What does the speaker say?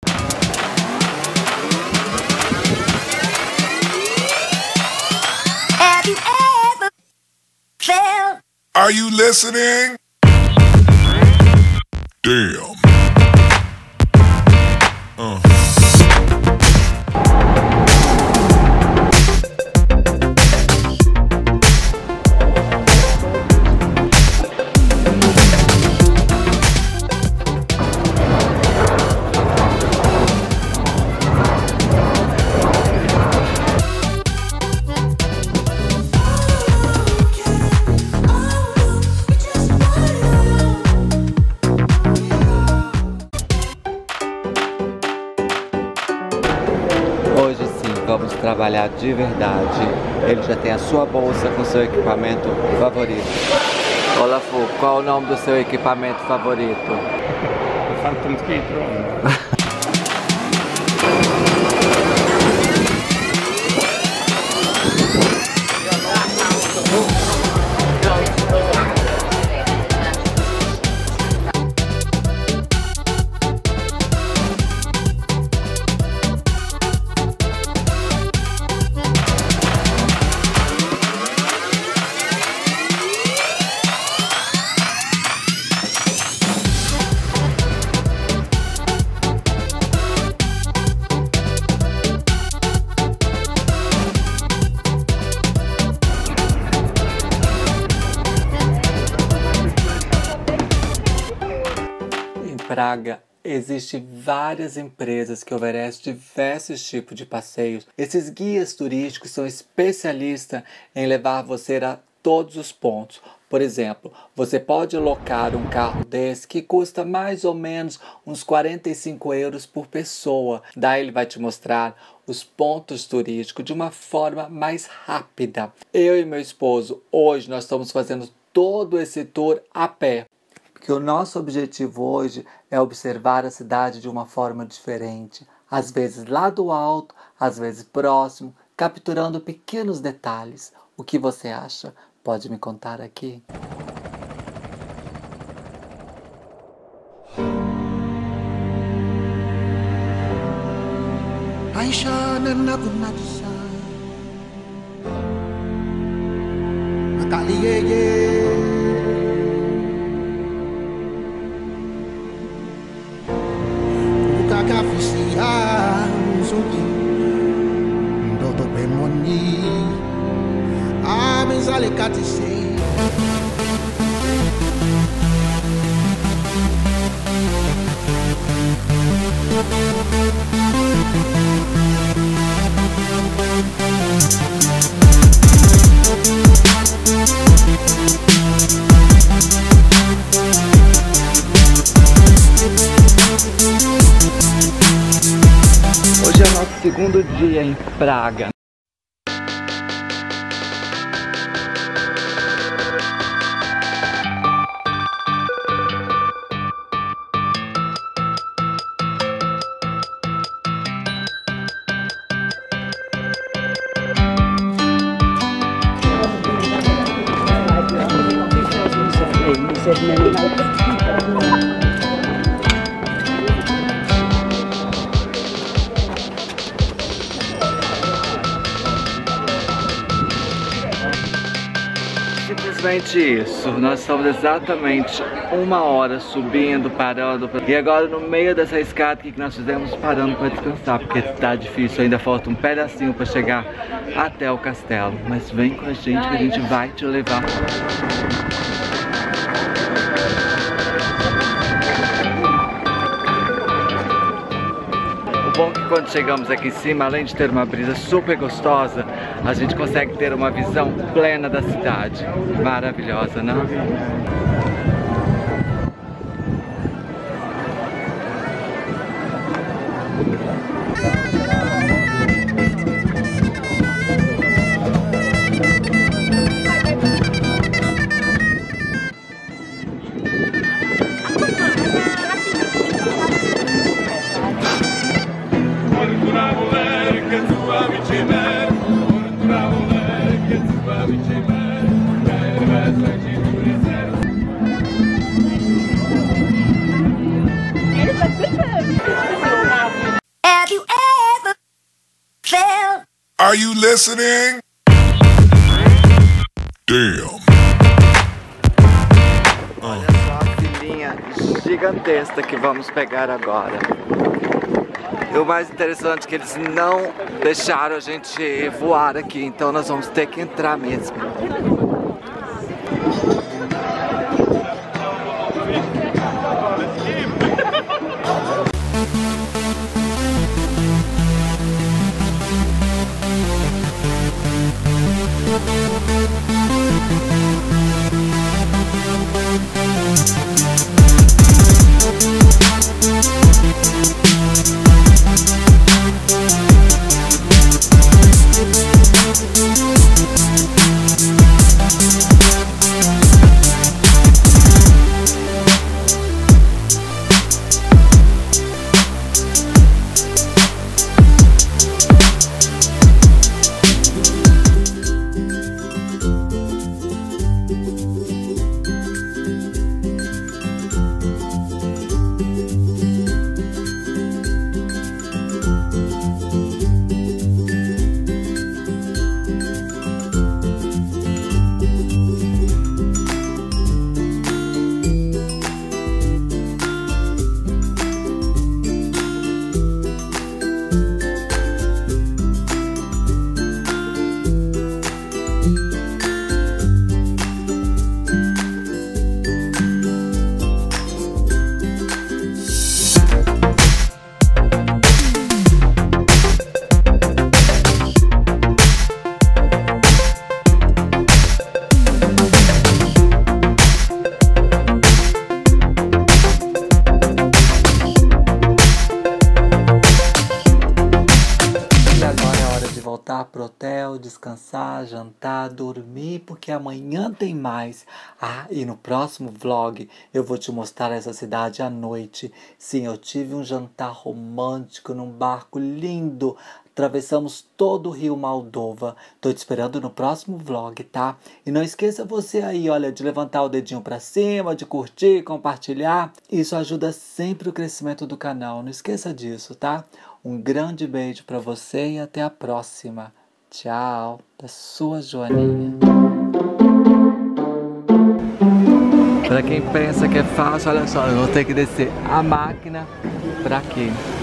Have you ever felt? Are you listening? Damn. Hoje sim, vamos trabalhar de verdade. Ele já tem a sua bolsa com seu equipamento favorito. Olá, Fu, qual o nome do seu equipamento favorito? Phantom Skate-Drone. Praga, existem várias empresas que oferecem diversos tipos de passeios. Esses guias turísticos são especialistas em levar você a todos os pontos. Por exemplo, você pode alocar um carro desse que custa mais ou menos uns 45 euros por pessoa. Daí ele vai te mostrar os pontos turísticos de uma forma mais rápida. Eu e meu esposo, hoje nós estamos fazendo todo esse tour a pé. Porque o nosso objetivo hoje é observar a cidade de uma forma diferente, às vezes lá do alto, às vezes próximo, capturando pequenos detalhes. O que você acha? Pode me contar aqui? Hoje é o nosso segundo dia em Praga. Simplesmente isso, nós estamos exatamente 1 hora subindo, parando, e agora no meio dessa escada que nós fizemos parando para descansar, porque tá difícil, ainda falta um pedacinho para chegar até o castelo, mas vem com a gente que a gente vai te levar. O bom é que quando chegamos aqui em cima, além de ter uma brisa super gostosa, a gente consegue ter uma visão plena da cidade. Maravilhosa, não? Are you listening? Damn. Olha só a filhinha gigantesca que vamos pegar agora. E o mais interessante é que eles não deixaram a gente voar aqui, então nós vamos ter que entrar mesmo. Voltar pro hotel, descansar, jantar, dormir, porque amanhã tem mais. Ah, e no próximo vlog eu vou te mostrar essa cidade à noite. Sim, eu tive um jantar romântico num barco lindo. Atravessamos todo o Rio Moldova. Tô te esperando no próximo vlog, tá? E não esqueça você aí, olha, de levantar o dedinho pra cima, de curtir, compartilhar. Isso ajuda sempre o crescimento do canal. Não esqueça disso, tá? Um grande beijo pra você e até a próxima. Tchau, da sua Joaninha. Pra quem pensa que é fácil, olha só, eu vou ter que descer a máquina pra aqui.